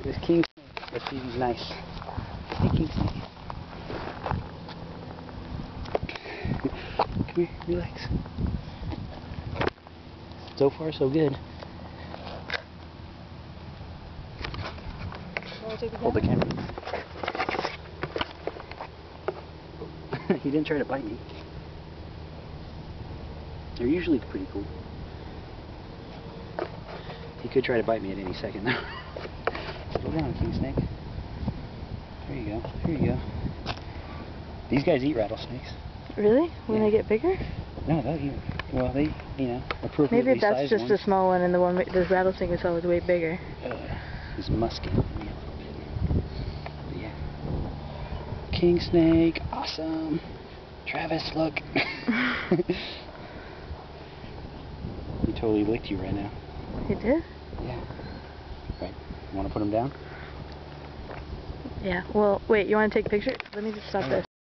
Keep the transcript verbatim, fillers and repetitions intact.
This king snake. Let's see if he's nice. Hey, king snake. Come here, relax. So far, so good. Hold the camera. He didn't try to bite me. They're usually pretty cool. He could try to bite me at any second though. Slow down, king snake. There you go. There you go. These guys eat rattlesnakes. Really? When Yeah. they get bigger? No, they'll eat. Well, they, you know, appropriately Maybe that's sized just ones. a small one, and the one the rattlesnake is always way bigger. Uh, he's musky. But yeah. King snake, awesome. Travis, look. He totally licked you right now. He did? Yeah. Right. You want to put him down? Yeah. Well, wait. You want to take a picture? Let me just stop Okay. this.